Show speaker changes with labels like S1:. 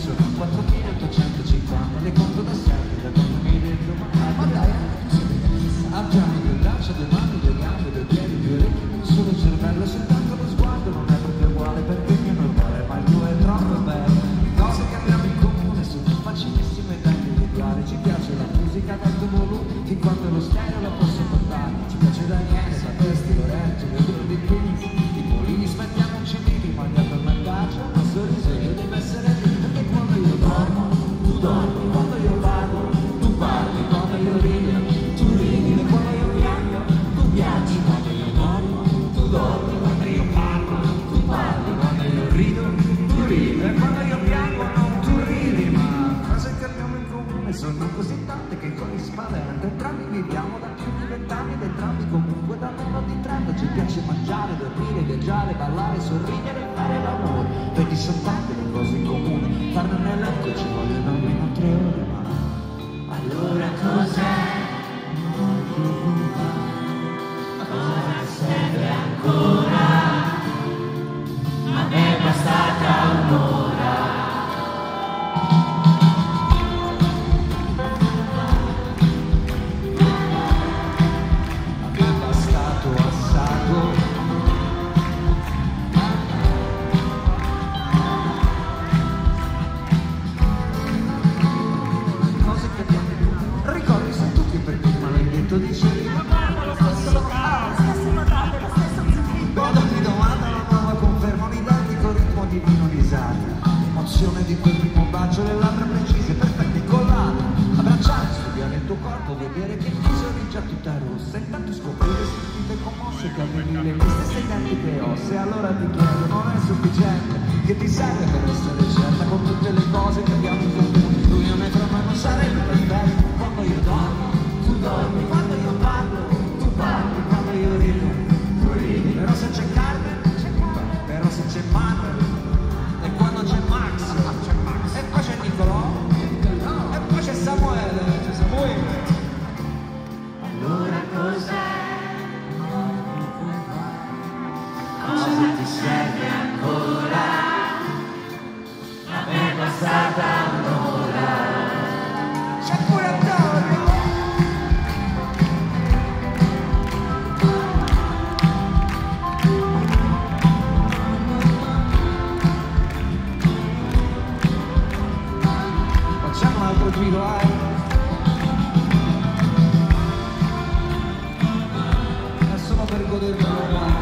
S1: sono 4.850, le conto da sempre, da quando mi hai detto ma dai, abbiamo due braccia, due mani, due gambe, due piedi, due orecchie, un solo cervello, soltanto lo sguardo non è proprio uguale, perché il mio è normale, ma il tuo è troppo bello. Cose che abbiamo in comune sono facilissime da individuare, ci piace la musica ad alto volume, fin quando lo stereo la posso portare, ci piace Daniele, la Testi, Lorenzo, le due di Queens, i polini smettiamoci vivi, ma gli adormentacci, un sorriso io deve essere lì, perché quando io dormo, tu dormi, quando io parlo, tu parli, quando io rido, tu ridi, e quando io piango, tu piangi, quando io dormo, tu dormi, quando io parlo, tu parli, quando io rido, tu ridi, e quando io piango non tu ridi, ma cose che abbiamo in comune sono così tante che con gli spaventa, entrambi viviamo da più di 20 anni ed entrambi comunque da meno di 30, ci piace mangiare, dormire, viaggiare, ballare, sorridere e fare l'amore, perché sono tante le cose in comune, farne un elenco ci vogliono almeno 3 ore, ma allora cos'è? Cosa serve ancora? A me è bastata un'ora. A me è bastato assago. Cose che abbiamo in comune. Ricordi se tutti per prima l'hai detto, dicevi ma guarda lo stesso locale, stesse patate, lo stesso zucchino. Quando ti domanda la nuova conferma un identico ritmo di vino risata, emozione di quel primo bacio, le labbra precise, perfette, collate, abbracciare, studiare il tuo corpo, vedere che il viso eri già tutta rossa, intanto scoprire sentite commosse che avevi le stesse identiche ossa, e allora ti chiedo, non è sufficiente, che ti serve per essere certa con tutte le cose che abbiamo in comune, l'unione tra noi non sarebbe perfetta, quando io dormo, tu dormi, quando io parlo, tu parli, quando io rido, tu ridi, però se c'è Carmen, c'è Carmen, però se c'è Manuel, e quando c'è Max, e poi c'è Nicolò, e poi c'è Samuele, allora cos'è? Cosa ti serve ancora? A me è bastata un'ora. C'è pure Antonio! Facciamo un altro giro, è solo per goderlo.